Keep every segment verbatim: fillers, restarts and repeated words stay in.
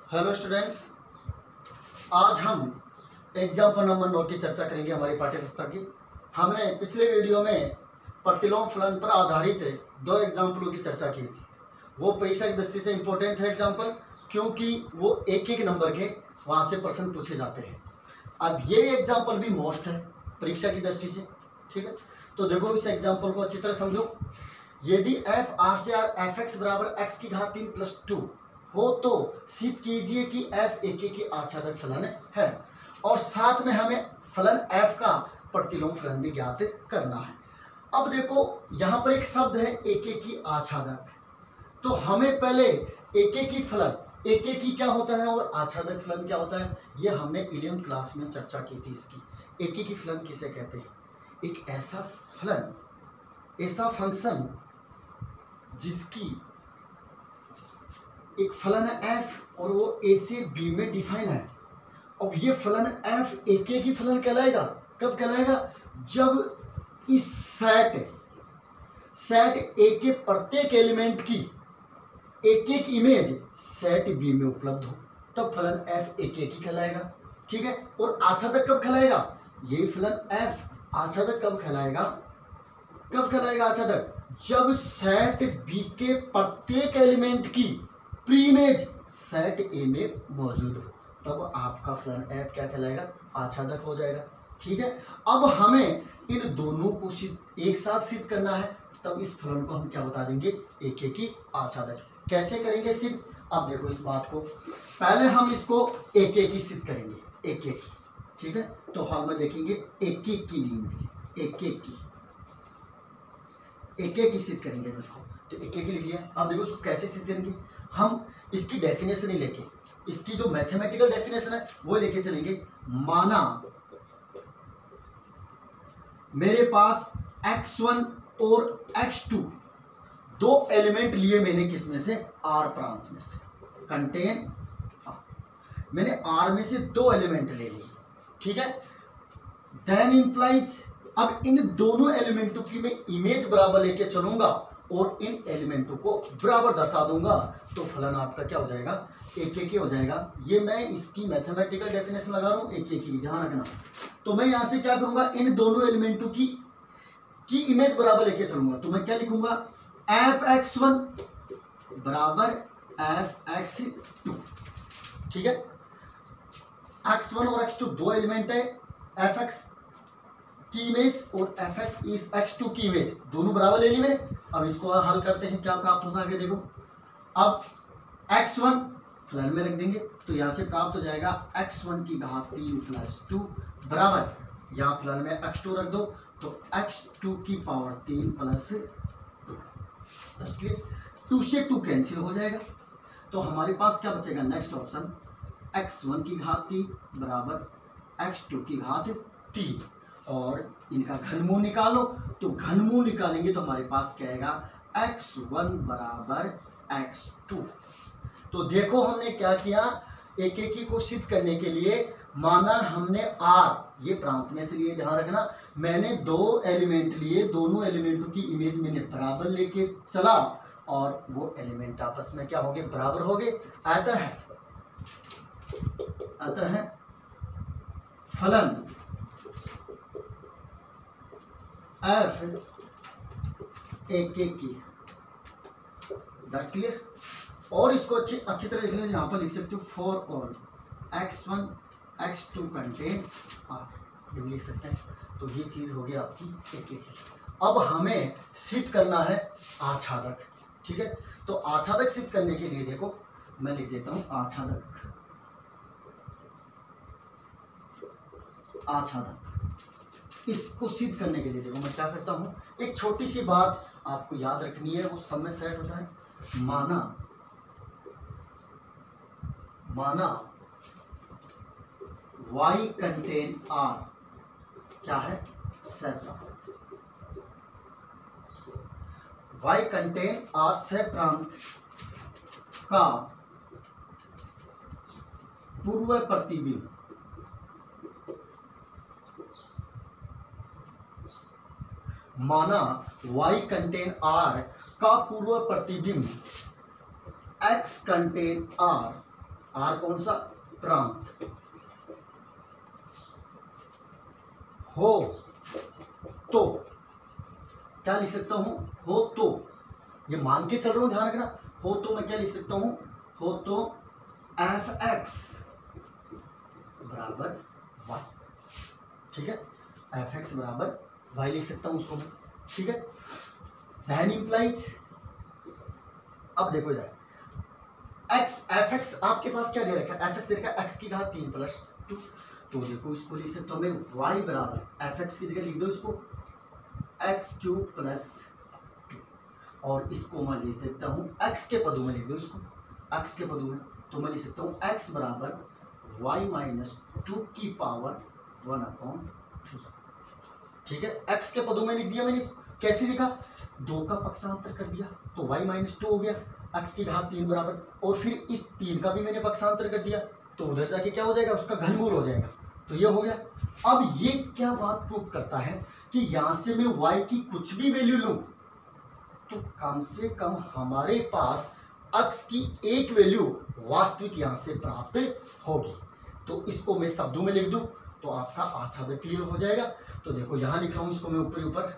Hello students, आज हम example number नौ की चर्चा करेंगे हमारी पाठ्यपुस्तक की। हमने पिछले वीडियो में प्रतिलोम फलन पर आधारित दो एग्जाम्पलों की चर्चा की थी। वो परीक्षा की दृष्टि से इम्पोर्टेंट है एग्जाम्पल, क्योंकि वो एक एक नंबर के वहाँ से प्रश्न पूछे जाते हैं। अब ये एग्जाम्पल भी मोस्ट है परीक्षा की दृष्टि से, ठीक है। तो देखो, इस एग्जाम्पल को अच्छी तरह समझो। यदि एफ आर से आर एफ एक्स बराबर एक्स की घात तीन प्लस टू हो तो सिद्ध कीजिए कि एफ एक की आच्छादक फलन है, और साथ में हमें फलन एफ का प्रतिलोम फलन भी ज्ञात करना है। अब देखो, यहाँ पर एक शब्द है एक की आच्छादक, तो हमें पहले एक की फलन एक की क्या होता है और आच्छादक फलन क्या होता है, ये हमने इलेवेंथ क्लास में चर्चा की थी। इसकी एक की फलन किसे कहते हैं? एक ऐसा फलन, ऐसा फंक्शन जिसकी एक फलन है एफ और वो ए से बी में डिफाइन है। अब ये फलन एफ एक की फलन कहलाएगा। कब कहलाएगा? जब इस सेट सेट ए के प्रत्येक एलिमेंट की एक एक इमेज सेट बी में उपलब्ध हो, तब फलन एफ एक की कहलाएगा, ठीक है। और आच्छादक कब कहलाएगा? ये फलन एफ आच्छादक कब कहलाएगा? कब कहलाएगा आच्छादक? जब सेट बी के प्रत्येक एलिमेंट की प्री इमेज सेट ए में मौजूद हो, तब आपका फलन एफ क्या कहलाएगा? आच्छादक हो जाएगा, ठीक है। अब हमें इन दोनों को सिद्ध एक साथ सिद्ध करना है, तब इस फलन को हम क्या बता देंगे? एक एक की आच्छादक। कैसे करेंगे सिद्ध? अब देखो इस बात को, पहले हम इसको एक एक की सिद्ध करेंगे, एक एक की, ठीक है। तो हम देखेंगे एक एक की नींव, एक एक की एक एक की सिद्ध करेंगे इसको। तो एक एक की लिख लिया। अब देखो इसको कैसे सिद्ध करेंगे? हम इसकी डेफिनेशन ही लेके, इसकी जो मैथमेटिकल डेफिनेशन है वो लेके चलेंगे। माना मेरे पास एक्स वन और एक्स टू दो एलिमेंट लिए मैंने, किस में से? आर प्रांत में से। कंटेन, हाँ, मैंने आर में से दो एलिमेंट ले लिए, ठीक है। देन इंप्लाइज, अब इन दोनों एलिमेंटों की मैं इमेज बराबर लेके चलूंगा और इन एलिमेंटों को बराबर दर्शा दूंगा, तो फलन आपका क्या हो जाएगा? एक एक हो जाएगा। ये मैं इसकी मैथमेटिकल डेफिनेशन लगा रहा हूं, एक एक की, ध्यान रखना। तो मैं यहां से क्या करूंगा? इन दोनों एलिमेंटों की की इमेज बराबर लेके चलूंगा, तो मैं क्या लिखूंगा? एफ एक्स वन बराबर एफ एक्स टू, ठीक है। एक्स वन और एक्स टू दो एलिमेंट है, एफ एक्स की इमेज और एफ एक्स एक्स टू की इमेज दोनों बराबर ले ली मैंने। अब इसको हल करते हैं, क्या प्राप्त होगा आगे देखो। अब एक्स वन फलन में रख देंगे, तो यहां से प्राप्त हो जाएगा एक्स वन की घात तीन प्लस टू बराबर, यहां फलन में एक्स टू रख दो, तो एक्स टू की पावर तीन प्लस टू, टू से टू कैंसिल हो जाएगा। तो हमारे पास क्या बचेगा? नेक्स्ट ऑप्शन, एक्स वन की घात तीन बराबर एक्स टू की घात तीन, और इनका घनमूल निकालो। तो घनमूल निकालेंगे तो हमारे पास क्या आएगा? एक्स वन बराबर एक्स टू। तो देखो हमने क्या किया, एक एक की को सिद्ध करने के लिए माना हमने आर, ये प्रांत में से लिए, ध्यान रखना। मैंने दो एलिमेंट लिए, दोनों एलिमेंटों की इमेज मैंने बराबर लेके चला, और वो एलिमेंट आपस में क्या हो गए? बराबर हो गए। अतः अतः फलन एफ एक एक की, दैट्स क्लियर। और इसको अच्छी अच्छी तरह लिख लें, यहाँ पर लिख सकते हो for all x one x two contain R, ये भी लिख सकते हैं। तो ये चीज हो गई आपकी एक एक की। अब हमें सिद्ध करना है आच्छादक, ठीक है। तो आच्छादक सिद्ध करने के लिए देखो मैं लिख देता हूं आच्छादक। आच्छादक इसको सिद्ध करने के लिए देखो मैं क्या करता हूं, एक छोटी सी बात आपको याद रखनी है, वो सब में सेट होता है। माना माना y कंटेन r क्या है? सेट y कंटेन r से प्रांत का पूर्व प्रतिबिंब माना y कंटेन r का पूर्व प्रतिबिंब x कंटेन r आर कौन सा? प्रांत। हो तो क्या लिख सकता हूं? हो तो, ये मान के चल रहा हूं, ध्यान रखना। हो तो मैं क्या लिख सकता हूं? हो तो एफ एक्स बराबर वाई, ठीक है। एफ एक्स बराबर वाई लिख सकता हूं उसको मैं, ठीक है। दैन इंप्लाइज, अब देखो इधर एक्स, एफ एक्स आपके पास क्या दे रखा है? एफ एक्स दे रखा है एक्स की घात तीन प्लस टू, तो देखो इसको लिख सकता हूं मैं वाई बराबर एफ एक्स की जगह लिख दो इसको एक्स क्यूब प्लस टू, और इसको मैं लिख देता हूं एक्स के पदों में लिख दो इसको, एक्स के पदों में, तो मैं लिख सकता हूं एक्स बराबर वाई माइनस टू की पावर वन अपॉन थ्री, ठीक है। एक्स के पदों में लिख दिया मैंने। कैसे लिखा? दो का पक्षांतर कर दिया तो y माइनस टू हो गया, एक्स की घात तीन बराबर, और फिर इस तीन का भी मैंने पक्षांतर कर दिया तो उधर जाके क्या हो जाएगा? उसका घनमूल हो जाएगा, तो ये हो गया। अब ये क्या बात प्रूव करता है कि यहां से मैं y की कुछ भी वैल्यू लूं तो कम से कम हमारे पास x की एक वैल्यू वास्तविक यहां से प्राप्त होगी। तो इसको मैं शब्दों में लिख दूं तो आपका आच्छादक क्लियर हो जाएगा। तो देखो यहां लिख रहा हूं इसको मैं ऊपर ऊपर,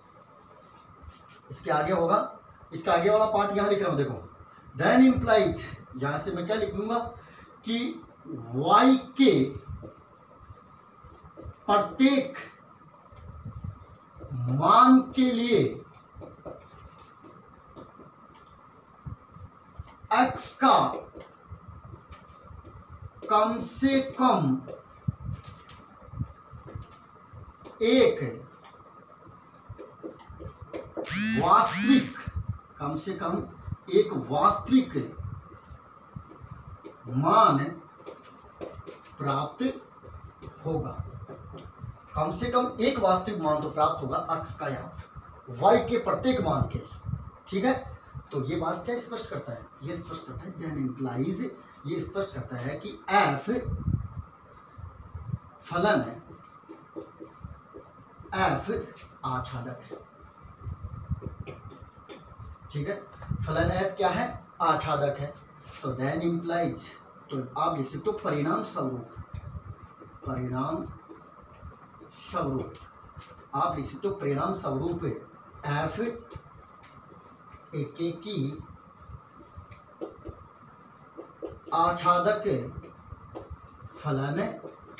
इसके आगे होगा, इसका आगे वाला पार्ट यहां लिख रहा हूं, देखो देन इंप्लाइज, यहां से मैं क्या लिख दूंगा कि y के प्रत्येक मान के लिए x का कम से कम एक वास्तविक, कम से कम एक वास्तविक मान प्राप्त होगा। कम से कम एक वास्तविक मान तो प्राप्त होगा x का, यहाँ y के प्रत्येक मान के, ठीक है। तो ये बात क्या स्पष्ट करता है? ये स्पष्ट करता है, दैन इंप्लाइज, ये स्पष्ट करता है कि f फलन है, f आच्छादक है, ठीक है। फलन f क्या है? आच्छादक है। तो दैन इंप्लाइज, तो आप लिख सकते हो परिणाम स्वरूप, परिणाम स्वरूप आप लिख सकते हो परिणाम स्वरूप f एक की आच्छादक फलन है।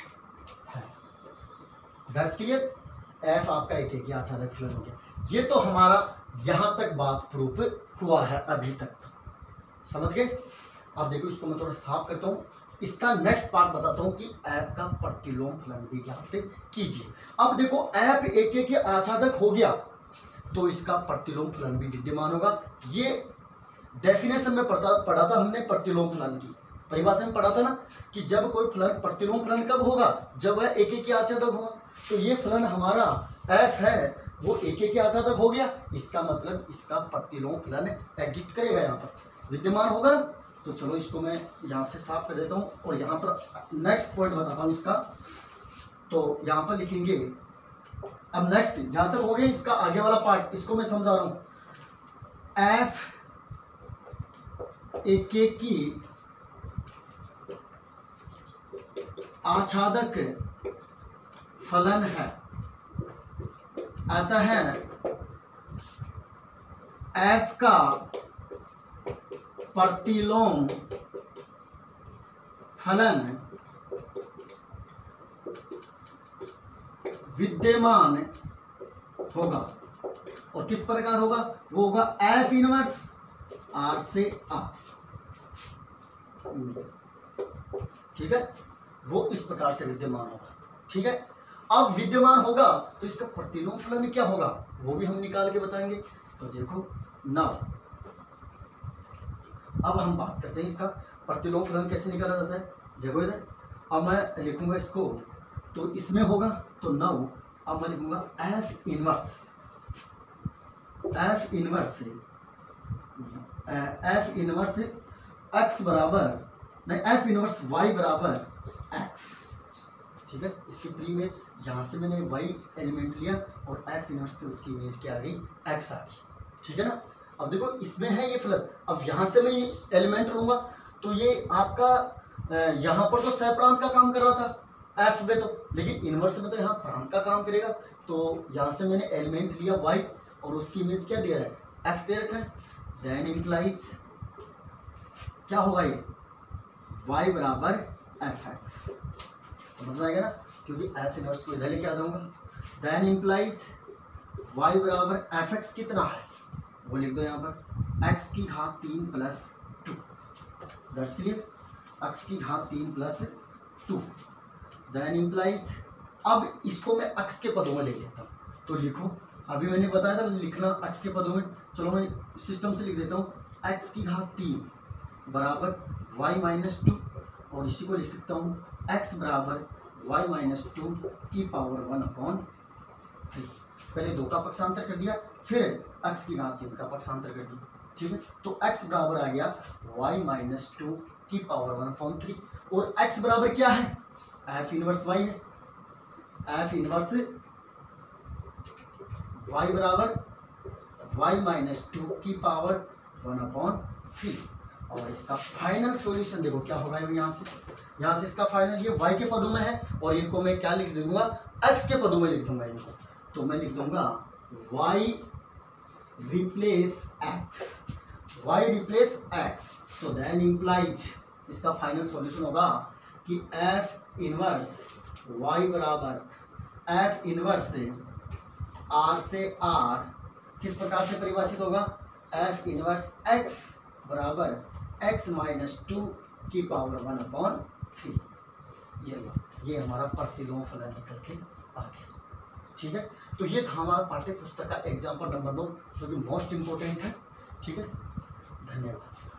That's clear. f आपका एक की आच्छादक फलन हो गया। ये तो हमारा यहां तक बात प्रूफ हुआ है अभी तक, समझ गए। अब देखो इसको मैं थोड़ा साफ करता हूं, इसका नेक्स्ट पार्ट बताता हूं कि f का प्रतिलोम फलन भी ज्ञात कीजिए। अब देखो f एक के आच्छादक हो गया तो इसका प्रतिलोम फलन भी विद्यमान होगा। ये डेफिनेशन में पढ़ा पढ़ा था हमने प्रतिलोम फलन की, परिभाषा में पढ़ा था ना कि जब कोई फलन, प्रतिलोम फलन कब होगा? जब वह एक एक के आच्छादक होगा। तो ये फलन हमारा f है वो एक एक के आच्छादक हो गया, इसका मतलब इसका प्रतिलोम फलन एग्जिस्ट करेगा, यहाँ पर विद्यमान होगा। तो चलो इसको मैं यहाँ से साफ कर देता हूँ और यहाँ पर नेक्स्ट पॉइंट बताता हूँ इसका। तो यहाँ पर लिखेंगे, अब नेक्स्ट जहाँ तक हो गया इसका आगे वाला पार्ट, इसको मैं समझा रहा हूँ। एफ एक की आच्छादक फलन है, अतः एफ का प्रतिलोम फलन विद्यमान होगा। और किस प्रकार होगा? वो होगा एफ इनवर्स आर से आर, ठीक है, वो इस प्रकार से विद्यमान होगा, ठीक है। अब विद्यमान होगा तो इसका प्रतिलोम फलन क्या होगा वो भी हम निकाल के बताएंगे। तो देखो नाउ अब हम बात करते हैं इसका प्रतिलोम फलन कैसे निकाला जाता है। देखो इधर, अब मैं लिखूंगा इसको, तो इसमें होगा, तो नाउ अब मैं लिखूंगा f inverse, f inverse f inverse x बराबर नहीं, एफ इनवर्स वाई बराबर एक्स, ठीक है। इसकी प्री इमेज यहाँ से मैंने वाई एलिमेंट लिया और एफ इनवर्स की उसकी इमेज क्या आ गई? एक्स आ गई, ठीक है ना। अब देखो इसमें है ये फलन, अब यहाँ से मैं ये एलिमेंट लूंगा तो ये आपका यहाँ पर तो सह प्रांत का काम कर रहा था एफ में, तो लेकिन इनवर्स में तो यहाँ प्रांत का काम करेगा। तो यहाँ से मैंने एलिमेंट लिया वाई और उसकी इमेज क्या दे रहा है, एक्स दे रखा है। देन इम्प्लाइज क्या होगा ये, y बराबर एफ एक्स, समझ में आएगा ना, क्योंकि एफ इनवर्स को इधर लेके आ जाऊंगा। देन इम्प्लाइज y बराबर एफ एक्स कितना है वो लिख दो यहाँ पर, x की घात तीन plus two, that's clear, x की घात तीन प्लस टू। देन इम्प्लाइज, अब इसको मैं x के पदों में ले लेता हूँ, तो लिखो, अभी मैंने बताया था लिखना x के पदों में, चलो मैं सिस्टम से लिख देता हूँ, x की घात तीन बराबर y माइनस टू, और इसी को लिख सकता हूँ x बराबर y माइनस टू की पावर वन अपॉन थ्री। पहले दो का पक्षांतर कर दिया, फिर x की घात तीन का पक्षांतर कर दिया, ठीक है। तो x बराबर आ गया y माइनस टू की पावर वन अपॉन थ्री, और x बराबर क्या है, f इनवर्स y है, f इनवर्स y बराबर y माइनस टू की पावर वन अपॉन थ्री। और इसका फाइनल सॉल्यूशन देखो क्या होगा, यहाँ से यहाँ से इसका फाइनल ये y के पदों में है, और इनको मैं क्या लिख दूंगा, x के पदों में लिख दूंगा इनको, तो मैं लिख दूंगा y replace x, y replace x। तो देन इम्प्लाइज इसका फाइनल सॉल्यूशन होगा कि f इनवर्स y बराबर f इनवर्स से r से r किस प्रकार से परिभाषित होगा, f इनवर्स x बराबर x माइनस टू की पावर वन अपॉन थ्री। ये ये हमारा प्रतिलोम फलन निकल के आ गया, ठीक है। तो ये था हमारा पाठ्य पुस्तक का एग्जाम्पल नंबर दो, जो कि मोस्ट इंपोर्टेंट है, ठीक है। धन्यवाद।